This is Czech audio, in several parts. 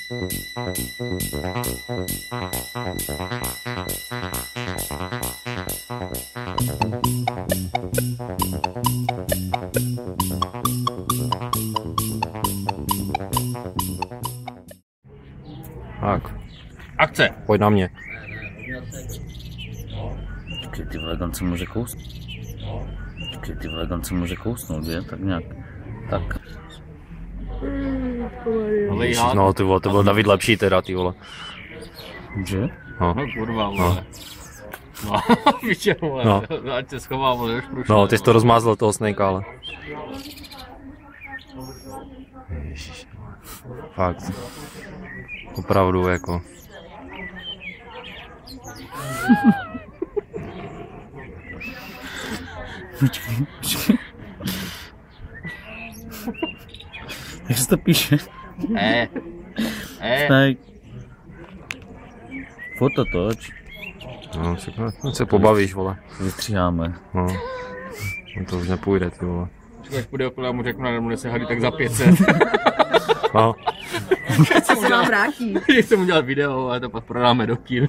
Tak. Akce! Pojď na mě. Počkej, ty vole, tam se může kousnout. Počkej, ty vole, tam se může kousnout, je? Tak nějak. Tak. Ježiš, no ty vole, to byl David lepší teda, ty vole. Že? No. No kurva, vole. No, víš, vole, no. Ať se schová, vole, už průšel. No, ty jsi to rozmázl toho Snakea, ale. Ježiš, fakt. Opravdu, jako. Počkej. Jak se to píše? Tak. Foto toč. No, se pobavíš, vole. Vystříháme. No. To už nepůjde, ty vole. Až půjde okolo, já mu řeknu, nebude se hadit tak za 500. No. Co se nám vrátí? Chcem udělat video, ale to pak prodáme do kín.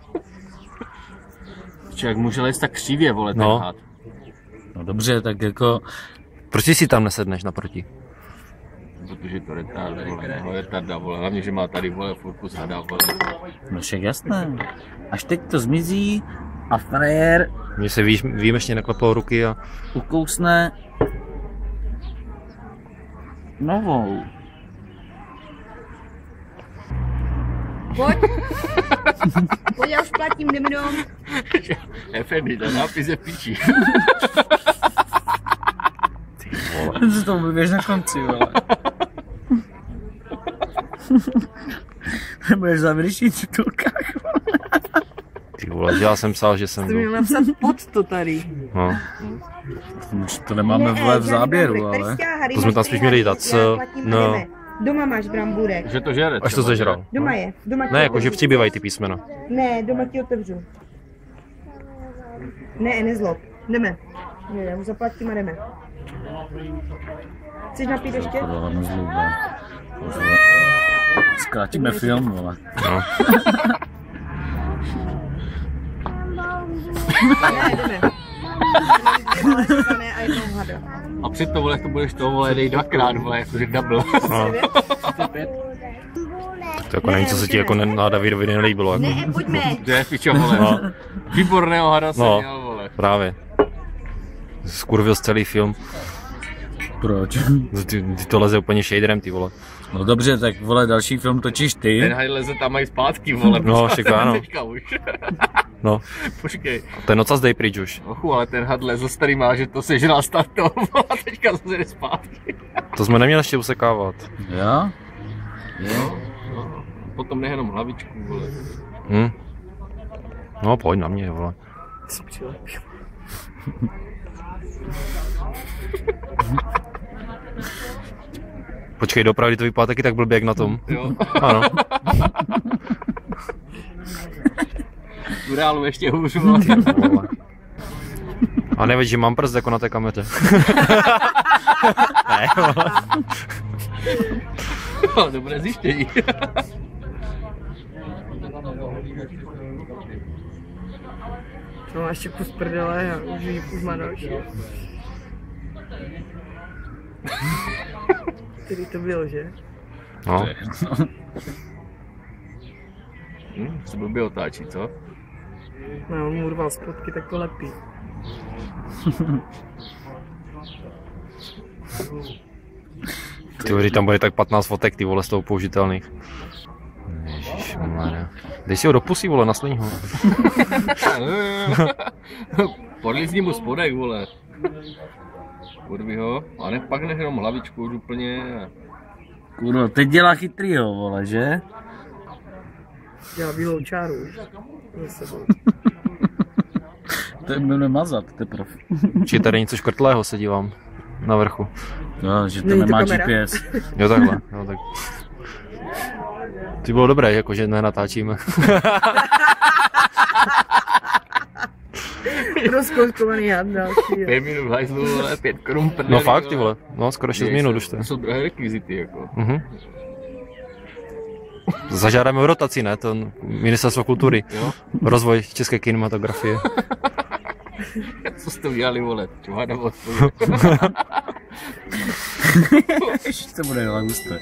Jak může lézt tak křivě, vole, ten had. No dobře, tak jako... Proč si tam nesedneš naproti? Protože to retarda, vole, retarda, vole, hlavně, že má tady, vole, furt kus hada, vole. No však jasné. Až teď to zmizí a frajer... Mně se výjimečně naklepou ruky a... Ukousne... novou. Pojď. Pojď, já už platím, jdeme dom. Efendi, ten nápis je píčí. Ty se tomu běž na konci, vole. Nebudeš zavěřit v titulkách, vole. Ty vole, já jsem psal, že jsem... Jsi měl napsat pod to tady. No. To nemáme v záběru, ale... To jsme tam spíš měli dát, no. Doma máš brambůrek. Že to žere. Až to zežral. Doma je. Doma ne, jakože přibývají ty písmena. Ne, doma ti otevřu. Ne, nezlob. Jdeme. Já mu zaplatím a jdeme. Chceš napít ještě? Zkrátíme film, vole. No. Ne, jdeme. A před to, vole, to budeš toho, vole, dej dvakrát, vole, jakože double. No. To jako nevím, co se ti jako na Davidovi nelíbilo. Jako. Ne, pojďme. To je pičo, vole. No. Výborného hada jsem měl, vole. Právě. Skurvil z celý film. Proč? Ty to leze úplně shaderem, ty vole. No dobře, tak vole, další film točíš ty. Ten haj leze tam mají zpátky, vole. No, však ano. Teďka už. No. Počkej. Ten ocas dej pryč už. Ochu, ale ten had leze starý má, že to sežral startou, a teďka zase jde zpátky. To jsme neměli ještě usekávat. Jo? Jo. No, potom nejenom hlavičku, vole. No, pojď na mě, vole. Počkej, dopravdy to vypadá taky tak blbě jak na tom. Jo. Ano. V reálu ještě hůř, vole. A nevíš, že mám prst jako na té kameře. Ne, No, dobré zjištění. No, ještě kus prdele a už má další. Který to byl, že? no. Se blbě otáčí, co? No, on mu urval spodky, tak to lepí. Ty vole, tam bude tak 15 fotek, ty vole, z toho použitelných. Ježišmarja. Dej si ho do pusy, vole, naslíň ho. Podlízni mu spodek, vole. Kurvi ho, a ne, pak nech jenom hlavičku už úplně. Kurva, teď dělá chytrýho, vole, že? Dělá bílou čáru už. Za sebou. To je jmenuje mazat, teprve. Či tady něco škrtlého se dívám na vrchu. No, že to Není to nemá kamera? GPS. Jo, takhle, jo, tak. Ty bylo dobré, jako že nenatáčíme. Rozkouskovaný had další. 5 minut v hajzlu, vole, 5 korun prdeli. No fakt, ty vole, no skoro 6 minut už to je. To jsou drahé rekvizity, jako. Zažádáme o rotaci, ne? To Ministerstvo kultury. Jo? Rozvoj české kinematografie. Co jste udělali, vole? Čuhádám odpověď. To bude ale husté.